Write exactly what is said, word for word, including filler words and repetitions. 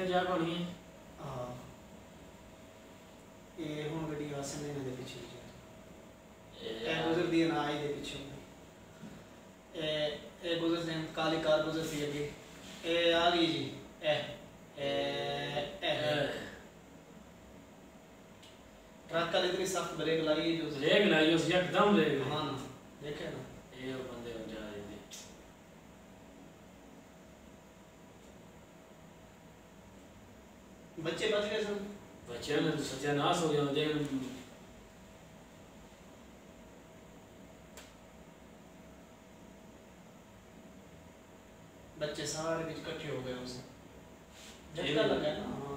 जाग होनी है। हाँ ये हुण गड्डी आसन ने दे पीछे ए गुजरदी है ना आई दे पीछे ए ए गुजरदी काली कार गुजरती है ए आ गई जी ए ए ए ट्रक का इतनी सख्त ब्रेक लाई जो ब्रेक लाई उस एकदम ब्रेक। हाँ ना देखे ना ये बंदे हो जा रहे थे बच्चे बच गए सन बच्चे ने सत्यानाश हो गया देख बच्चे सारे बीच इकट्ठे हो गए उसे झटका लगा ना।